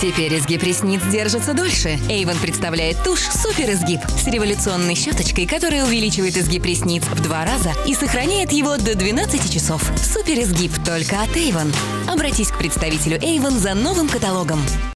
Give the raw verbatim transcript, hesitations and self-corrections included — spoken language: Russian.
Теперь изгиб ресниц держится дольше. Avon представляет тушь Супер Изгиб с революционной щеточкой, которая увеличивает изгиб ресниц в два раза и сохраняет его до двенадцати часов. Супер Изгиб только от Avon. Обратись к представителю Avon за новым каталогом.